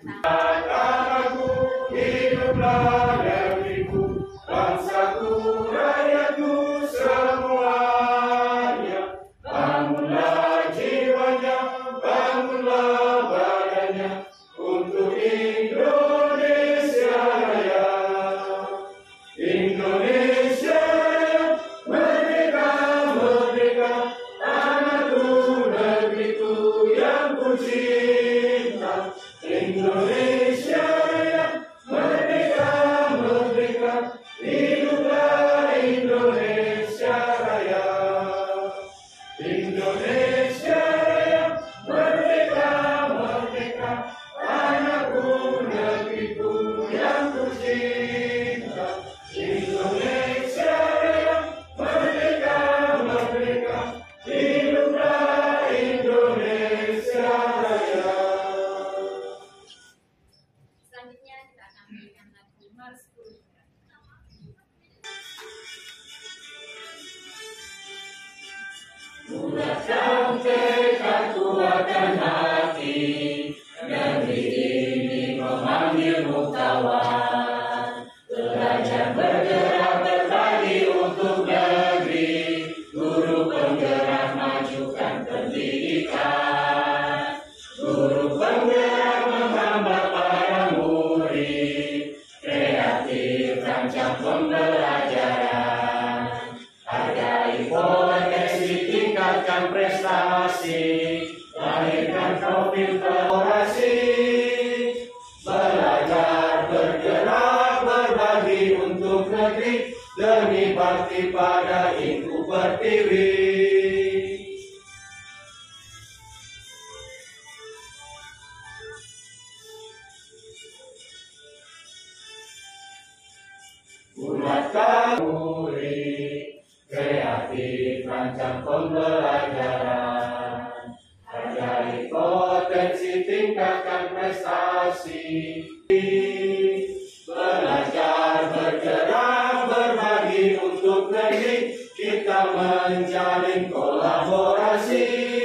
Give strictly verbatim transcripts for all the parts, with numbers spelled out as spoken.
Tanahku, hiduplah negeriku, bangsaku, rakyatku semuanya. Bangunlah jiwanya, bangunlah badannya, untuk Indonesia Raya. Indonesia Raya, merdeka, merdeka, tanahku, negeriku yang ku cinta. Indonesia Raya, merdeka, merdeka, hiduplah Indonesia Raya. Indonesia Raya, merdeka, merdeka, tanahku, negeriku yang ku cinta. Indonesia Raya, merdeka, merdeka, hiduplah Indonesia Raya. Selanjutnya kita akan memberikan lagu Mars sepuluh. Bulatkan tekad, kuatkan hati, negeri ini memanggilmu kawan. Belajar bergerak berbagi untuk negeri, guru penggerak majukan pendidikan. Guru penggerak menghambat para murid, kreatif rancang pembelajaran. Hargai potensi, tingkatkan prestasi, lahirkan profil kolaborasi. Belajar, bergerak, berbagi untuk negeri, demi bakti pada Ibu Pertiwi. Bulatkan murid, kreatif rancang pembelajaran. Hargai potensi, tingkatkan prestasi. Belajar, bergerak, berbagi untuk negeri, kita menjalin kolaborasi.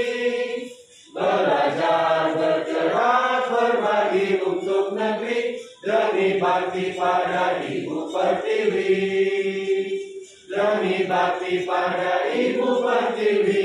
Belajar, bergerak, berbagi untuk negeri, demi bakti pada Ibu Pertiwi. Demi bakti pada Ibu Pertiwi.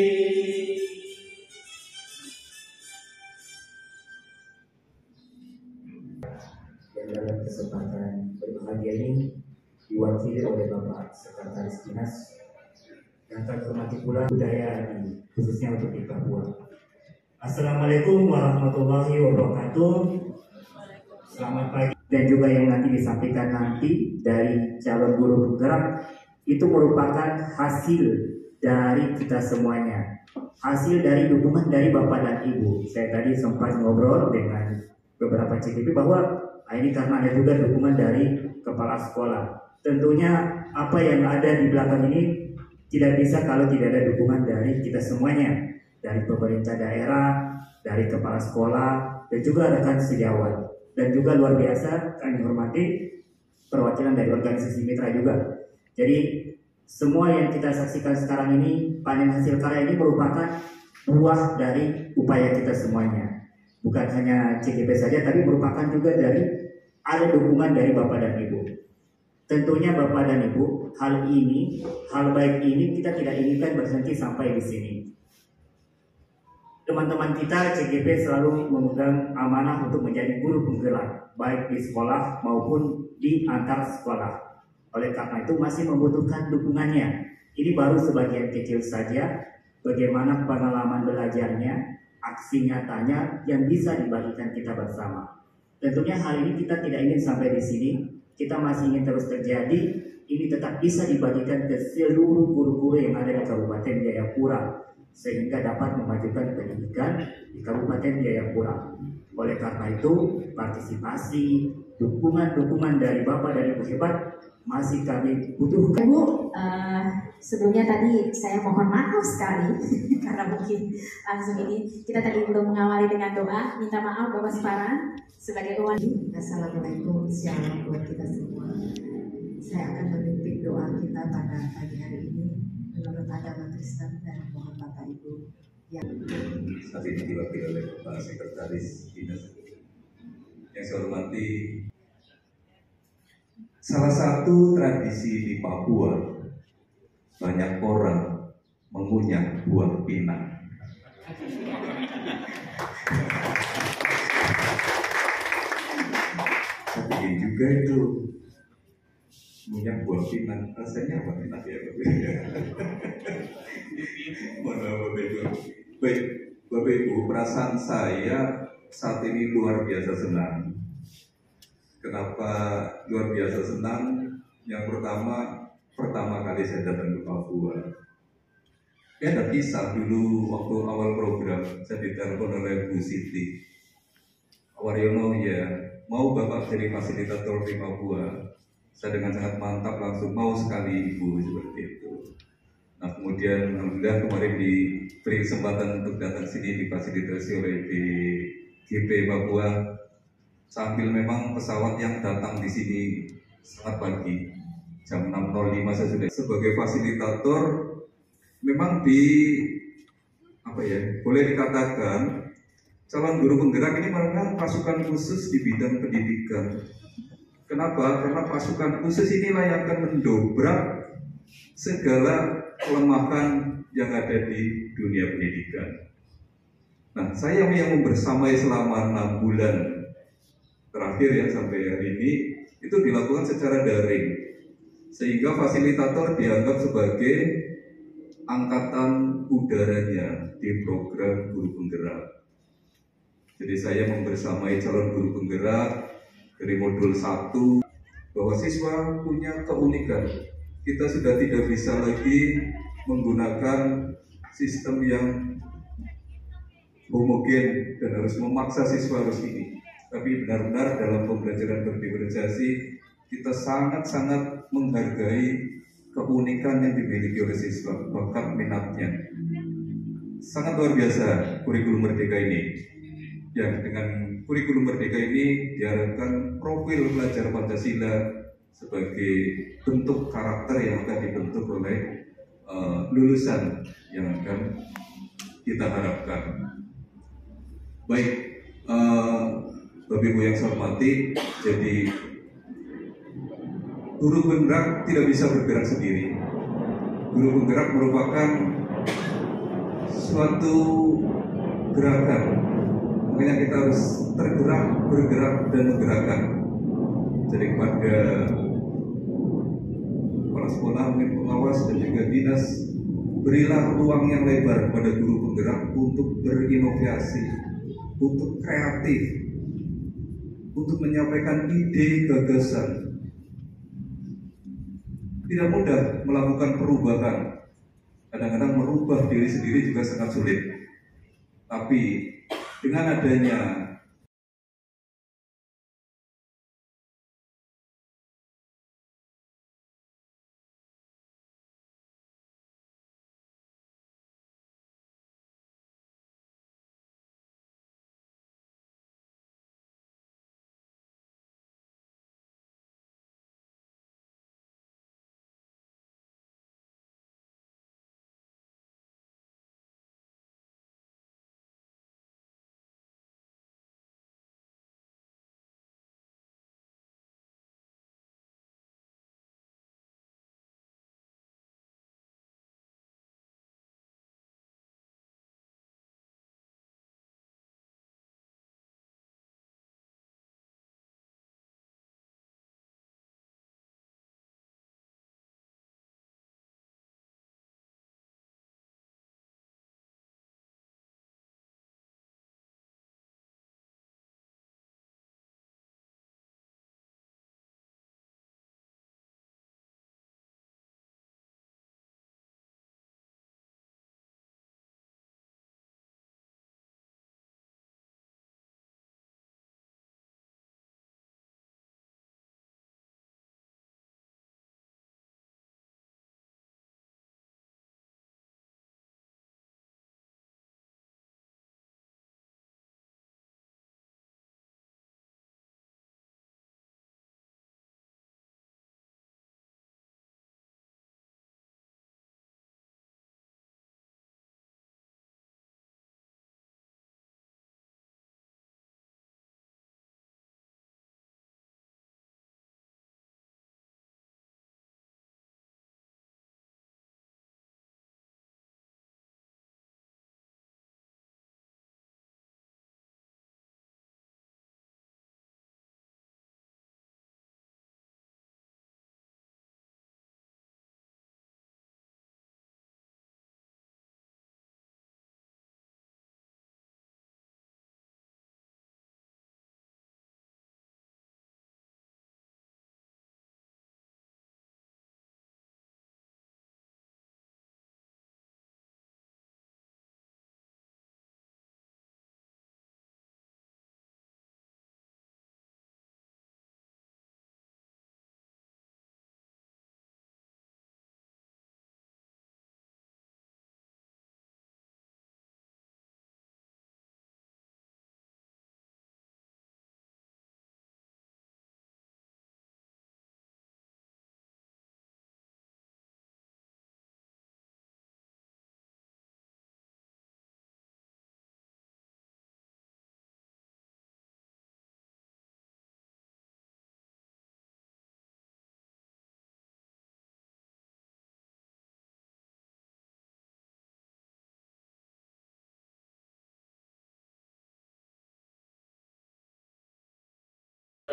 Dan dalam kesempatan berbahagia ini diwakili oleh Bapak Sekretaris Dinas yang terhormati pula budaya di khususnya untuk di Papua. Assalamualaikum warahmatullahi wabarakatuh. Selamat pagi. Dan juga yang nanti disampaikan nanti dari calon guru penggerak itu merupakan hasil dari kita semuanya, hasil dari dukungan dari Bapak dan Ibu. Saya tadi sempat ngobrol dengan beberapa C K P bahwa ah, ini karena ada juga dukungan dari kepala sekolah. Tentunya apa yang ada di belakang ini tidak bisa kalau tidak ada dukungan dari kita semuanya, dari pemerintah daerah, dari kepala sekolah, dan juga rekan sejawat. Dan juga luar biasa kami hormati perwakilan dari organisasi mitra juga. Jadi semua yang kita saksikan sekarang ini, panen hasil karya ini merupakan buah dari upaya kita semuanya. Bukan hanya C G P saja, tapi merupakan juga dari ada dukungan dari Bapak dan Ibu. Tentunya Bapak dan Ibu, hal ini, hal baik ini kita tidak inginkan berhenti sampai di sini. Teman-teman kita C G P selalu memegang amanah untuk menjadi guru penggerak, baik di sekolah maupun di antar sekolah. Oleh karena itu masih membutuhkan dukungannya. Ini baru sebagian kecil saja bagaimana pengalaman belajarnya, aksi nyatanya yang bisa dibagikan kita bersama. Tentunya hal ini kita tidak ingin sampai di sini, kita masih ingin terus terjadi. Ini tetap bisa dibagikan ke seluruh guru-guru yang ada di Kabupaten Jayapura, sehingga dapat memajukan pendidikan di Kabupaten Jayapura. Oleh karena itu, partisipasi, dukungan-dukungan dari Bapak dan Ibu hebat masih kami butuhkan. Bu, uh, sebelumnya tadi saya mohon maaf sekali karena mungkin langsung ini kita tadi belum mengawali dengan doa. Minta maaf Bapak Separan sebagai kawan. Assalamualaikum, shalom buat kita semua. Saya akan memimpin doa kita pada pagi hari ini menurut agama Kristen dan mohon Bapak Ibu yang saat ini diwakili oleh Bapak Sekretaris Dinas yang saya hormati, salah satu tradisi di Papua, banyak orang mengunyah buah pinang. Tapi juga itu mengunyah buah pinang, rasanya apa enak ya Bapak? Mohon maaf Bapak Ibu. Baik, Bapak Ibu, perasaan saya saat ini luar biasa senang. Kenapa luar biasa senang? Yang pertama, pertama kali saya datang ke Papua. Ya ada kisah dulu waktu awal program, saya ditelepon oleh Bu Siti Waryono, ya mau Bapak jadi fasilitator di Papua. Saya dengan sangat mantap langsung mau sekali Ibu, seperti itu. Nah kemudian alhamdulillah kemarin diberi kesempatan untuk datang sini difasilitasi oleh di G P Papua. Sambil memang pesawat yang datang di sini sangat pagi, jam enam nol lima saya sudah sebagai fasilitator. Memang di apa ya, boleh dikatakan calon guru penggerak ini merupakan pasukan khusus di bidang pendidikan. Kenapa? Karena pasukan khusus inilah yang akan mendobrak segala kelemahan yang ada di dunia pendidikan. Nah, saya yang membersamai selama enam bulan terakhir ya sampai hari ini itu dilakukan secara daring, sehingga fasilitator dianggap sebagai angkatan udaranya di program guru penggerak. Jadi saya membersamai calon guru penggerak dari modul satu, bahwa siswa punya keunikan. Kita sudah tidak bisa lagi menggunakan sistem yang homogen dan harus memaksa siswa harus ini. Tapi benar-benar dalam pembelajaran berdiferensiasi kita sangat-sangat menghargai keunikan yang dimiliki oleh siswa, bakat minatnya. Sangat luar biasa kurikulum Merdeka ini. Ya, dengan kurikulum Merdeka ini diharapkan profil pelajar Pancasila sebagai bentuk karakter yang akan dibentuk oleh uh, lulusan yang akan kita harapkan. Baik, uh, Bapak Ibu yang saya hormati, jadi guru penggerak tidak bisa bergerak sendiri. Guru penggerak merupakan suatu gerakan, makanya kita harus tergerak, bergerak, dan menggerakkan. Jadi kepada kepala sekolah, pengawas, dan juga dinas, berilah ruang yang lebar pada guru penggerak untuk berinovasi, untuk kreatif, untuk menyampaikan ide gagasan. Tidak mudah melakukan perubahan. Kadang-kadang merubah diri sendiri juga sangat sulit. Tapi dengan adanya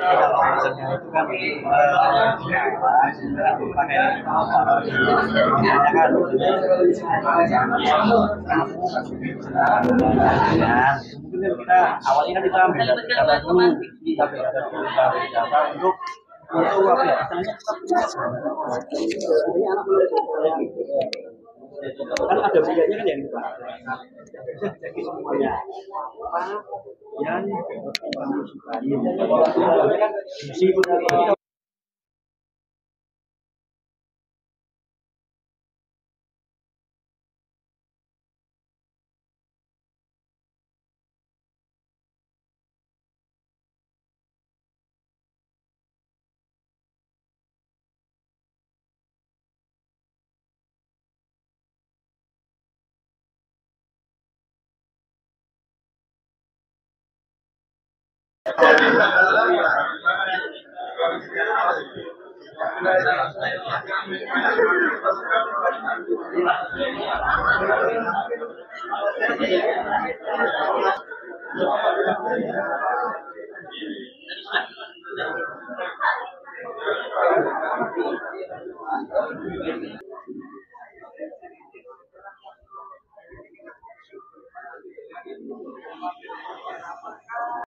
maksudnya itu kan pakai kan mungkin kita awalnya kan kita ambil data dulu kita ambil data dulu kita ambil data untuk untuk apa ya kan ada biayanya kan yang itu jadi semuanya apa yang kan meskipun